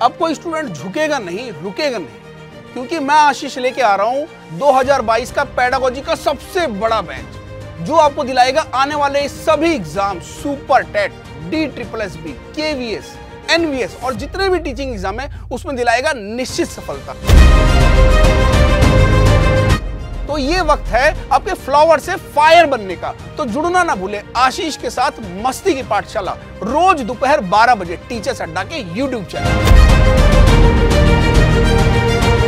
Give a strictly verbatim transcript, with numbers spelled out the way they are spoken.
अब कोई स्टूडेंट झुकेगा नहीं, रुकेगा नहीं, क्योंकि मैं आशीष लेके आ रहा हूं दो हज़ार बाईस का पेडागोजी का सबसे बड़ा बैच, जो आपको दिलाएगा आने वाले सभी exam, super TET, D triple S B, K V S, N V S और जितने भी टीचिंग एग्जाम है उसमें दिलाएगा निश्चित सफलता। तो ये वक्त है आपके फ्लावर से फायर बनने का। तो जुड़ना ना भूले आशीष के साथ मस्ती की पाठशाला, रोज दोपहर बारह बजे टीचर्स अड्डा के यूट्यूब चैनल।